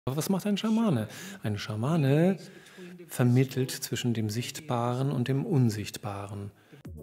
Aber was macht ein Schamane? Ein Schamane vermittelt zwischen dem Sichtbaren und dem Unsichtbaren.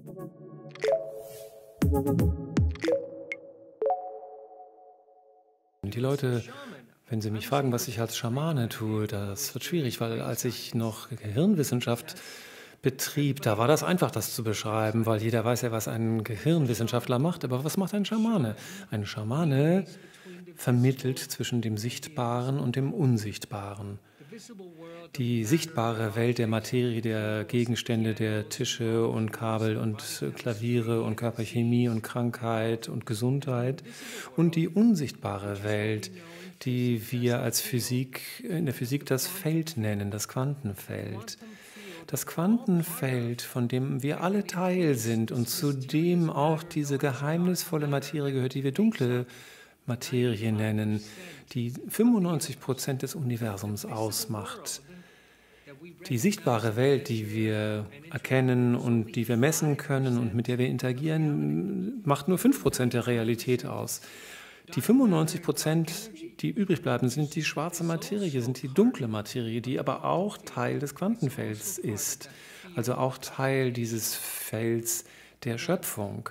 Und die Leute, wenn sie mich fragen, was ich als Schamane tue, das wird schwierig, weil als ich noch Gehirnwissenschaft betrieb, da war das einfach, das zu beschreiben, weil jeder weiß ja, was ein Gehirnwissenschaftler macht. Aber was macht ein Schamane? Ein Schamane vermittelt zwischen dem Sichtbaren und dem Unsichtbaren. Die sichtbare Welt der Materie, der Gegenstände, der Tische und Kabel und Klaviere und Körperchemie und Krankheit und Gesundheit und die unsichtbare Welt, die wir als Physik, in der Physik das Feld nennen, das Quantenfeld. Das Quantenfeld, von dem wir alle Teil sind und zu dem auch diese geheimnisvolle Materie gehört, die wir dunkle Materie nennen, die 95% des Universums ausmacht. Die sichtbare Welt, die wir erkennen und die wir messen können und mit der wir interagieren, macht nur 5% der Realität aus. Die 95%, die übrig bleiben, sind die schwarze Materie, sind die dunkle Materie, die aber auch Teil des Quantenfelds ist, also auch Teil dieses Felds der Schöpfung.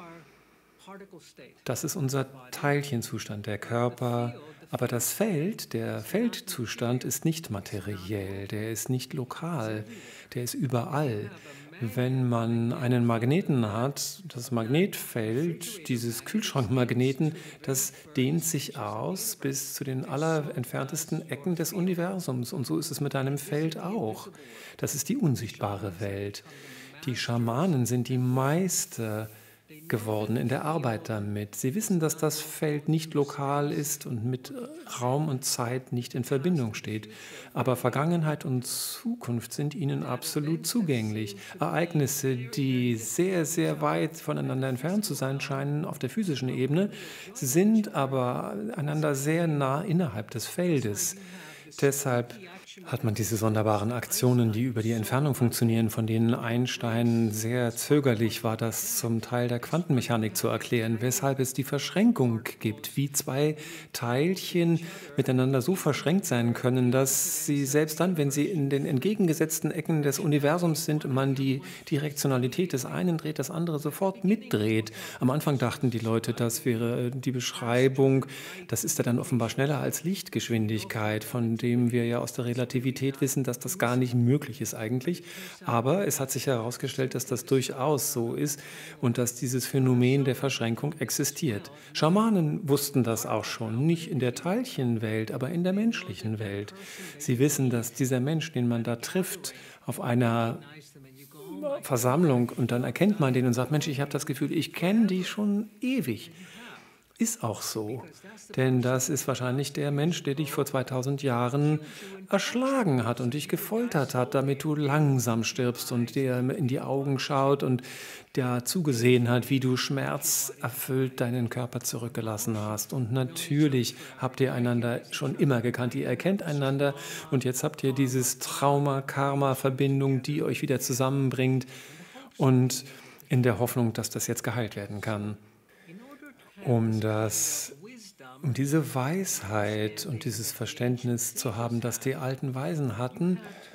Das ist unser Teilchenzustand, der Körper. Aber das Feld, der Feldzustand ist nicht materiell, der ist nicht lokal, der ist überall. Wenn man einen Magneten hat, das Magnetfeld dieses Kühlschrankmagneten, das dehnt sich aus bis zu den allerentferntesten Ecken des Universums. Und so ist es mit einem Feld auch. Das ist die unsichtbare Welt. Die Schamanen sind die Meister geworden in der Arbeit damit. Sie wissen, dass das Feld nicht lokal ist und mit Raum und Zeit nicht in Verbindung steht. Aber Vergangenheit und Zukunft sind ihnen absolut zugänglich. Ereignisse, die sehr, sehr weit voneinander entfernt zu sein scheinen auf der physischen Ebene, sind aber einander sehr nah innerhalb des Feldes. Deshalb hat man diese sonderbaren Aktionen, die über die Entfernung funktionieren, von denen Einstein sehr zögerlich war, das zum Teil der Quantenmechanik zu erklären, weshalb es die Verschränkung gibt, wie zwei Teilchen miteinander so verschränkt sein können, dass sie selbst dann, wenn sie in den entgegengesetzten Ecken des Universums sind und man die Direktionalität des einen dreht, das andere sofort mitdreht. Am Anfang dachten die Leute, das wäre die Beschreibung, das ist ja dann offenbar schneller als Lichtgeschwindigkeit, von dem wir ja aus der Relativität wissen, dass das gar nicht möglich ist eigentlich. Aber es hat sich herausgestellt, dass das durchaus so ist und dass dieses Phänomen der Verschränkung existiert. Schamanen wussten das auch schon, nicht in der Teilchenwelt, aber in der menschlichen Welt. Sie wissen, dass dieser Mensch, den man da trifft, auf einer Versammlung und dann erkennt man den und sagt, Mensch, ich habe das Gefühl, ich kenne die schon ewig. Ist auch so, denn das ist wahrscheinlich der Mensch, der dich vor 2000 Jahren erschlagen hat und dich gefoltert hat, damit du langsam stirbst und dir in die Augen schaut und der zugesehen hat, wie du schmerzerfüllt deinen Körper zurückgelassen hast. Und natürlich habt ihr einander schon immer gekannt, ihr erkennt einander und jetzt habt ihr dieses Trauma-Karma-Verbindung, die euch wieder zusammenbringt und in der Hoffnung, dass das jetzt geheilt werden kann. Um um diese Weisheit und dieses Verständnis zu haben, das die alten Weisen hatten,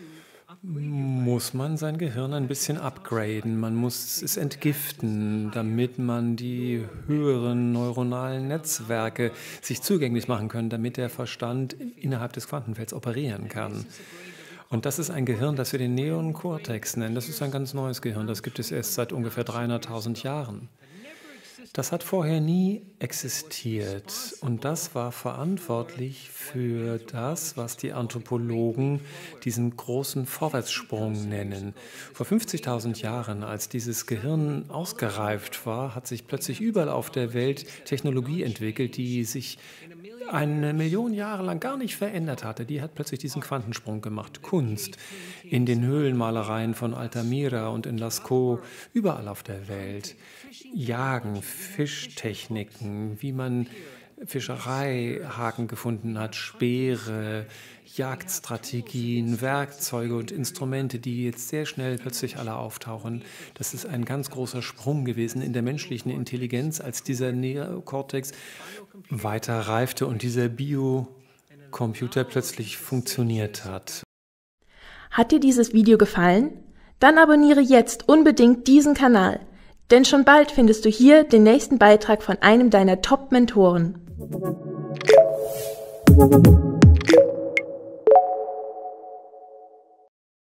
muss man sein Gehirn ein bisschen upgraden. Man muss es entgiften, damit man die höheren neuronalen Netzwerke sich zugänglich machen können, damit der Verstand innerhalb des Quantenfelds operieren kann. Und das ist ein Gehirn, das wir den Neokortex nennen. Das ist ein ganz neues Gehirn. Das gibt es erst seit ungefähr 300.000 Jahren. Das hat vorher nie existiert und das war verantwortlich für das, was die Anthropologen diesen großen Vorwärtssprung nennen. Vor 50.000 Jahren, als dieses Gehirn ausgereift war, hat sich plötzlich überall auf der Welt Technologie entwickelt, die sich 1 Million Jahre lang gar nicht verändert hatte. Die hat plötzlich diesen Quantensprung gemacht. Kunst in den Höhlenmalereien von Altamira und in Lascaux, überall auf der Welt. Jagen, Fischtechniken, wie man Fischereihaken gefunden hat, Speere, Jagdstrategien, Werkzeuge und Instrumente, die jetzt sehr schnell plötzlich alle auftauchen. Das ist ein ganz großer Sprung gewesen in der menschlichen Intelligenz, als dieser Neokortex weiter reifte und dieser Computer plötzlich funktioniert hat. Hat dir dieses Video gefallen? Dann abonniere jetzt unbedingt diesen Kanal, denn schon bald findest du hier den nächsten Beitrag von einem deiner Top-Mentoren.